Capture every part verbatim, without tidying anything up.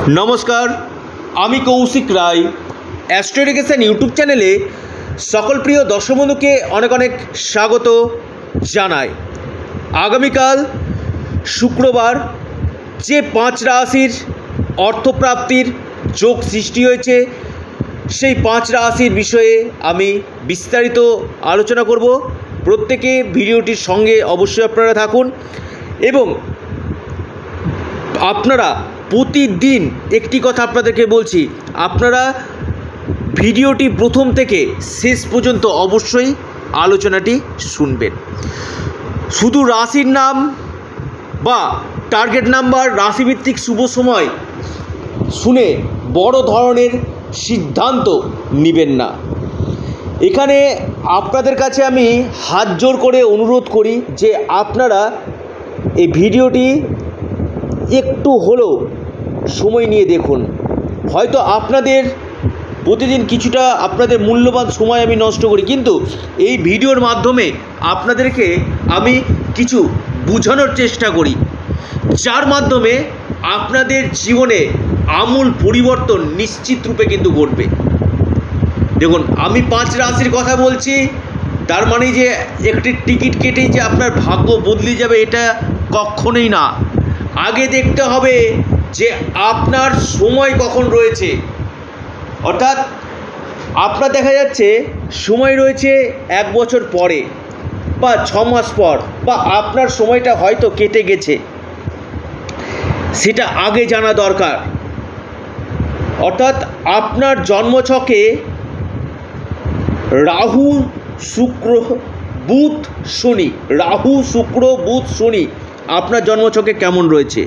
नमस्कार आमी Koushik Roy astro education YouTube चैनेले सकल प्रिय दर्शक बंधुके अनेक अनेक स्वागत जानाई। आगामीकाल शुक्रवार जे पाँच राशिर अर्थप्राप्तिर योग सृष्टि हয়েছে সেই पाँच राशिर विषये आमी विस्तारित आलोचना करब। प्रत्येके भिडियोटिर संगे अवश्य आपनारा थाकुन एबं आपनारा प्रतिदिन एकटी कथा आपनादेरके बोलছি, आपनारा भिडियोटी प्रथम थेके शेष पर्यन्त अवश्यई आलोचनाटी शुनबेन। शुधु राशिर नाम बा टार्गेट नाम्बार राशिभित्तिक शुभ समय शुने बड़ धरनेर सिद्धान्त नेবেন ना। एखाने आपनादेर काछे आमी हाथ जोड़ करे अनुरोध करी जे आपनारा এই ভিডিওটি একটু হলো সময় নিয়ে দেখুন। হয়তো আপনাদের প্রতিদিন কিছুটা আপনাদের মূল্যবান সময় আমি নষ্ট করি, কিন্তু এই ভিডিওর মাধ্যমে আপনাদেরকে আমি কিছু বোঝানোর চেষ্টা করি, যার মাধ্যমে আপনাদের জীবনে আমূল পরিবর্তন নিশ্চিত রূপে কিন্তু ঘটবে। দেখুন, আমি পাঁচ রাশির কথা বলছি, তার মানে যে একটি টিকিট কেটেই যে আপনার ভাগ্য বদলে যাবে এটা কখনোই না। আগে দেখতে হবে যে আপনার সময় কখন রয়েছে, অর্থাৎ আপনার দেখা যাচ্ছে সময় রয়েছে এক বছর পরে বা ছ মাস পর, বা আপনার সময়টা হয়তো কেটে গেছে, সেটা আগে জানা দরকার। অর্থাৎ আপনার জন্মছকে রাহু শুক্র বুধ শনি, রাহু শুক্র বুধ শনি আপনার জন্মছকে কেমন রয়েছে।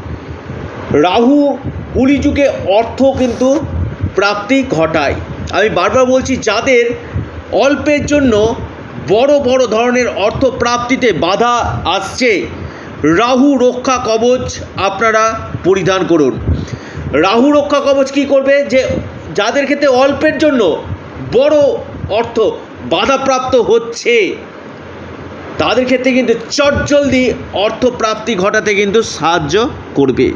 রাহু কলিযুগে অর্থ কিন্তু প্রাপ্তি ঘটায়। আমি বারবার বলছি, যাদের অল্পের জন্য বড় বড় ধরনের অর্থ প্রাপ্তিতে বাধা আসছে, রাহু রক্ষা কবচ আপনারা পরিধান করুন। রাহু রক্ষা কবচ কী করবে, যে যাদের ক্ষেত্রে অল্পের জন্য বড় অর্থ বাধাপ্রাপ্ত হচ্ছে তাদের ক্ষেত্রে কিন্তু চটজলদি অর্থ প্রাপ্তি ঘটাতে কিন্তু সাহায্য করবে।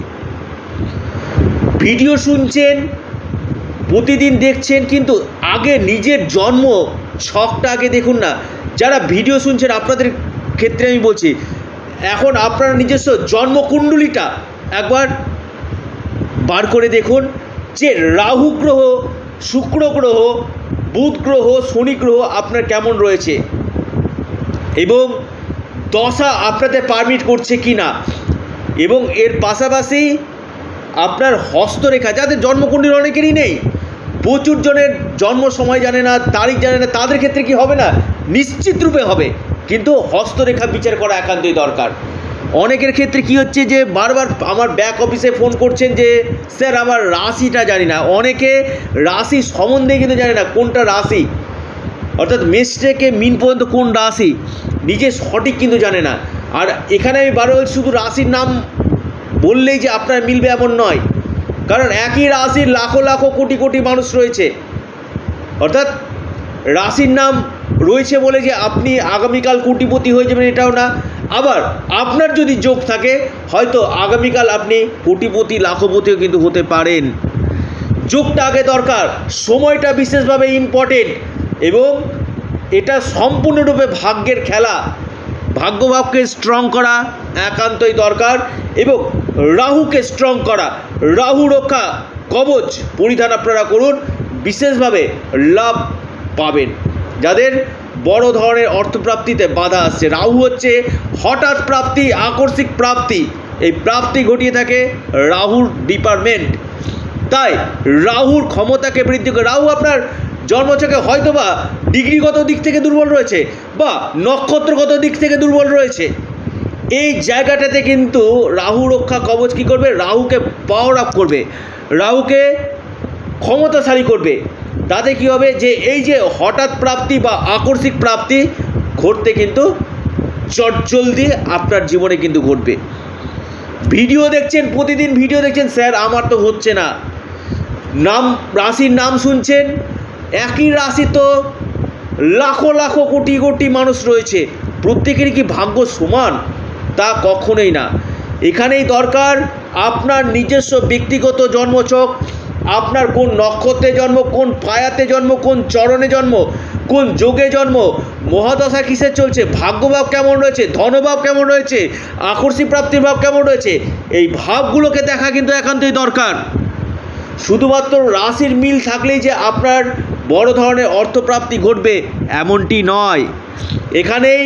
ভিডিও শুনছেন, প্রতিদিন দেখছেন, কিন্তু আগে নিজের জন্ম ছকটা আগে দেখুন না। যারা ভিডিও শুনছেন আপনাদের ক্ষেত্রে আমি বলছি, এখন আপনারা নিজস্ব জন্মকুণ্ডলিটা একবার বার করে দেখুন যে রাহু গ্রহ, শুক্র গ্রহ, বুধ গ্রহ, শনি গ্রহ আপনার কেমন রয়েছে এবং দশা আপনাদের পারমিট করছে কি না। এবং এর পাশাপাশি আপনার হস্তরেখা, যাদের জন্মকুণ্ডলী অনেকেরই নেই, প্রচুর জনের জন্ম সময় জানে না, তারিখ জানে না, তাদের ক্ষেত্রে কি হবে না, নিশ্চিত রূপে হবে, কিন্তু হস্তরেখা বিচার করা একান্তই দরকার। অনেকের ক্ষেত্রে কি হচ্ছে যে বারবার আমার ব্যাক অফিসে ফোন করছেন যে স্যার আমার রাশিটা জানি না। অনেকে রাশি সম্বন্ধে কিন্তু জানে না কোনটা রাশি, অর্থাৎ মেষ থেকে মিন পর্যন্ত কোন রাশি নিজে সঠিক কিন্তু জানে না। আর এখানে আমি বারবার বলছি, শুধু রাশির নাম বললেই যে আপনার মিলবে এমন নয়, কারণ একই রাশির লাখো লাখো কোটি কোটি মানুষ রয়েছে। অর্থাৎ রাশির নাম রয়েছে বলে যে আপনি আগামীকাল কোটিপতি হয়ে যাবেন এটাও না। আবার আপনার যদি যোগ থাকে, হয়তো আগামীকাল আপনি কোটিপতি লাখপতিও কিন্তু হতে পারেন। যোগটা আগে দরকার, সময়টা বিশেষভাবে ইম্পর্টেন্ট, এবং এটা সম্পূর্ণরূপে ভাগ্যের খেলা। ভাগ্যভাবকে স্ট্রং করা একান্তই দরকার, এবং রাহুকে স্ট্রং করা, রাহু রক্ষা কবচ পরিধান আপনারা করুন, বিশেষভাবে লাভ পাবেন। যাদের বড় ধরনের অর্থপ্রাপ্তিতে বাধা আসছে, রাহু হচ্ছে হঠাৎ প্রাপ্তি, আকস্মিক প্রাপ্তি, এই প্রাপ্তি ঘটিয়ে থাকে রাহুর ডিপার্টমেন্ট। তাই রাহুর ক্ষমতাকে বৃদ্ধি করে, রাহু আপনার জন্মছকে হয়তো বা ডিগ্রিগত দিক থেকে দুর্বল রয়েছে বা নক্ষত্রগত দিক থেকে দুর্বল রয়েছে, এই জায়গাটাতে কিন্তু রাহু রক্ষা কবচ কী করবে, রাহুকে পাওয়ার আপ করবে, রাহুকে ক্ষমতাশালী করবে। তাতে কী হবে, যে এই যে হঠাৎ প্রাপ্তি বা আকস্মিক প্রাপ্তি ঘটতে কিন্তু চটজলদি আপনার জীবনে কিন্তু ঘটবে। ভিডিও দেখছেন, প্রতিদিন ভিডিও দেখছেন, স্যার আমার তো হচ্ছে না, নাম রাশির নাম শুনছেন, একই রাশি তো লাখো লাখো কোটি কোটি মানুষ রয়েছে, প্রত্যেকেরই কি ভাগ্য সমান? তা কখনোই না। এখানেই দরকার আপনার নিজস্ব ব্যক্তিগত জন্মছক, আপনার কোন নক্ষত্রে জন্ম, কোন পায়াতে জন্ম, কোন চরণে জন্ম, কোন যোগে জন্ম, মহাদশা কিসের চলছে, ভাগ্যভাব কেমন রয়েছে, ধনভাব কেমন রয়েছে, আকর্ষী প্রাপ্তির ভাব কেমন রয়েছে, এই ভাবগুলোকে দেখা কিন্তু একান্তই দরকার। শুধুমাত্র রাশির মিল থাকলেই যে আপনার বড় ধরনের অর্থপ্রাপ্তি ঘটবে এমনটি নয়। এখানেই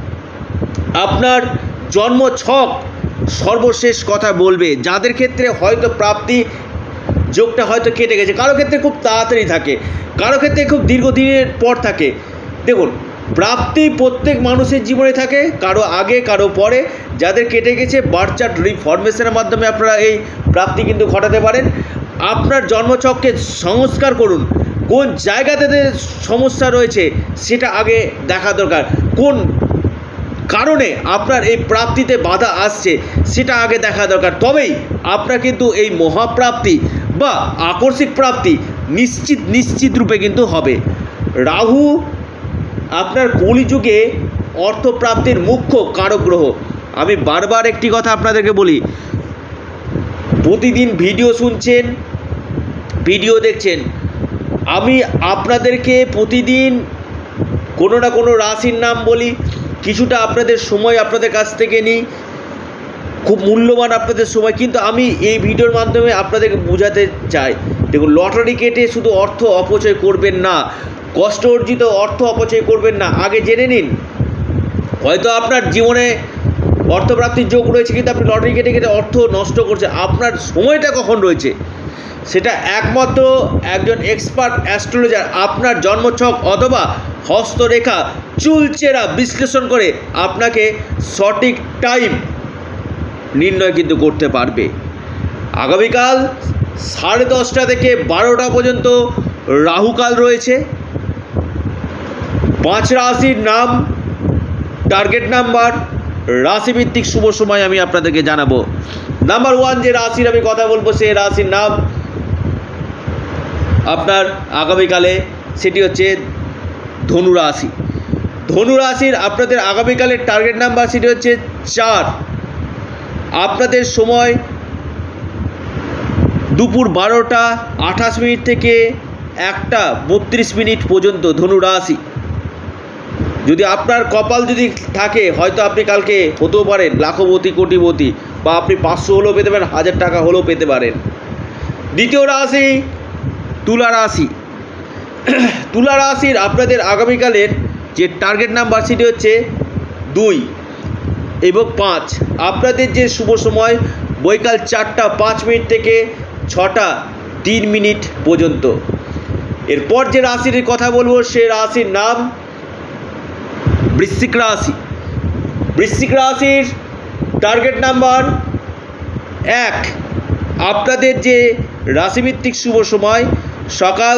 আপনার জন্মছক সর্বশেষ কথা বলবে। যাদের ক্ষেত্রে হয়তো প্রাপ্তি যোগটা হয়তো কেটে গেছে, কারো ক্ষেত্রে খুব তাড়াতাড়ি থাকে, কারো ক্ষেত্রে খুব দীর্ঘদিনের পর থাকে। দেখুন, প্রাপ্তি প্রত্যেক মানুষের জীবনে থাকে, কারো আগে কারো পরে। যাদের কেটে গেছে বার্থ চার্ট রিফরমেশনের মাধ্যমে আপনারা এই প্রাপ্তি কিন্তু ঘটাতে পারেন। আপনার জন্মছককে সংস্কার করুন, কোন জায়গাতে সমস্যা রয়েছে সেটা আগে দেখা দরকার, কোন কারণে আপনার এই প্রাপ্তিতে বাধা আসছে সেটা আগে দেখা দরকার। তবেই আপনার কিন্তু এই মহাপ্রাপ্তি বা আকস্মিক প্রাপ্তি নিশ্চিত নিশ্চিত রূপে কিন্তু হবে। রাহু আপনার কলিযুগে অর্থপ্রাপ্তির মুখ্য কারক গ্রহ। আমি বারবার একটি কথা আপনাদেরকে বলি, প্রতিদিন ভিডিও শুনছেন, ভিডিও দেখছেন, আমি আপনাদেরকে প্রতিদিন কোনো না কোনো রাশির নাম বলি, কিছুটা আপনাদের সময় আপনাদের কাছ থেকে নিই, খুব মূল্যবান আপনাদের সময়, কিন্তু আমি এই ভিডিওর মাধ্যমে আপনাদেরকে বোঝাতে চাই, দেখুন, লটারি কেটে শুধু অর্থ অপচয় করবেন না, কষ্ট অর্জিত অর্থ অপচয় করবেন না। আগে জেনে নিন, হয়তো আপনার জীবনে অর্থপ্রাপ্তির যোগ রয়েছে, কিন্তু আপনি লটারি কেটে কেটে অর্থ নষ্ট করছে। আপনার সময়টা কখন রয়েছে সেটা একমাত্র একজন এক্সপার্ট অ্যাস্ট্রোলজার আপনার জন্মছক অথবা হস্তরেখা চুলচেরা বিশ্লেষণ করে আপনাকে সঠিক টাইম নির্ণয় কিন্তু করতে পারবে। আগামীকাল সাড়ে দশটা থেকে বারোটা পর্যন্ত রাহুকাল রয়েছে। পাঁচ রাশির নাম, টার্গেট নাম্বার, রাশিভিত্তিক শুভ সময় আমি আপনাদেরকে জানাবো। নাম্বার ওয়ান যে রাশির আমি কথা বলবো সেই রাশির নাম আপনার আগামীকালে সেটি হচ্ছে ধনু রাশি। ধনু রাশির আপনাদের আগামীকালের টার্গেট নাম্বার সেটি হচ্ছে চার। আপনাদের সময় দুপুর বারোটা আঠাশ মিনিট থেকে একটা বত্রিশ মিনিট পর্যন্ত ধনু রাশি। যদি আপনার কপাল যদি থাকে, হয়তো আপনি কালকে হতেও পারেন লাখপতি কোটিপতি, বা আপনি পাঁচশো হলেও পেতে পারেন, হাজার টাকা হলেও পেতে পারেন। দ্বিতীয় রাশি তুলা রাশি। তুলা রাশির আপনাদের আগামীকালের যে টার্গেট নাম্বার সেটি হচ্ছে দুই এবং পাঁচ। আপনাদের যে শুভ সময় বৈকাল চারটা পাঁচ মিনিট থেকে ছটা তিন মিনিট পর্যন্ত। এরপর যে রাশির কথা বলবো সে রাশির নাম বৃশ্চিক রাশি। বৃশ্চিক রাশির টার্গেট নাম্বার এক। আপনাদের যে রাশিভিত্তিক শুভ সময় সকাল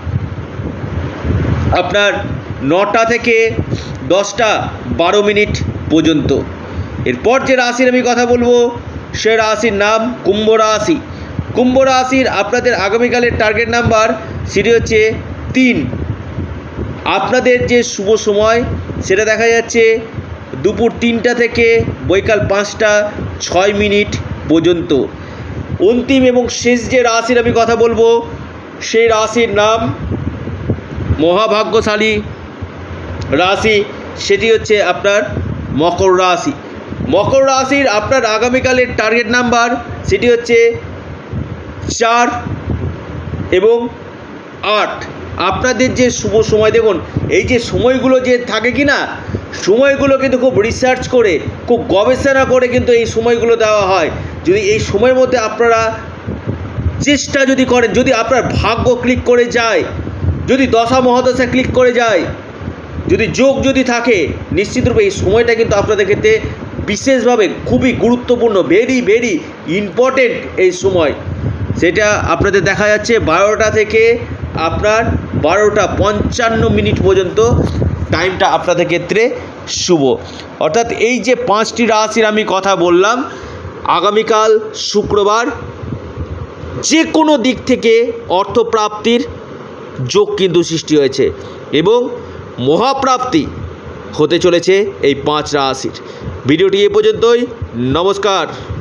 আপনার নটা থেকে দশটা বারো মিনিট পর্যন্ত। এরপর যে রাশির আমি কথা বলবো সে রাশির নাম কুম্ভ রাশি। কুম্ভ রাশির আপনাদের আগামীকালের টার্গেট নাম্বার সেটি হচ্ছে তিন। আপনাদের যে শুভ সময় সেটা দেখা যাচ্ছে দুপুর তিনটা থেকে বৈকাল পাঁচটা ছয় মিনিট পর্যন্ত। অন্তিম এবং শেষ যে রাশির আমি কথা বলবো সেই রাশির নাম মহাভাগ্যশালী রাশি, সেটি হচ্ছে আপনার মকর রাশি। মকর রাশির আপনার আগামীকালের টার্গেট নাম্বার সেটি হচ্ছে চার এবং আট। আপনাদের যে শুভ সময়, দেখুন এই যে সময়গুলো যে থাকে কি না, সময়গুলো কিন্তু খুব রিসার্চ করে, খুব গবেষণা করে কিন্তু এই সময়গুলো দেওয়া হয়। যদি এই সময়ের মধ্যে আপনারা চেষ্টা যদি করেন, যদি আপনার ভাগ্য ক্লিক করে যায়, যদি দশা মহাদশা ক্লিক করে যায়, যদি যোগ যদি থাকে, নিশ্চিতরূপে এই সময়টা কিন্তু আপনাদের ক্ষেত্রে বিশেষভাবে খুবই গুরুত্বপূর্ণ, ভেরি ভেরি ইম্পর্টেন্ট এই সময়। সেটা আপনাদের দেখা যাচ্ছে বারোটা থেকে আপনার বারোটা পঞ্চান্ন মিনিট পর্যন্ত টাইমটা আপনাদের ক্ষেত্রে শুভ। অর্থাৎ এই যে পাঁচটি রাশির আমি কথা বললাম, আগামীকাল শুক্রবার যে কোনো দিক থেকে অর্থপ্রাপ্তির যোগ কিন্তু সৃষ্টি হয়েছে এবং মহাপ্রাপ্তি হতে চলেছে এই পাঁচ রাশির। ভিডিওটি এ পর্যন্তই। নমস্কার।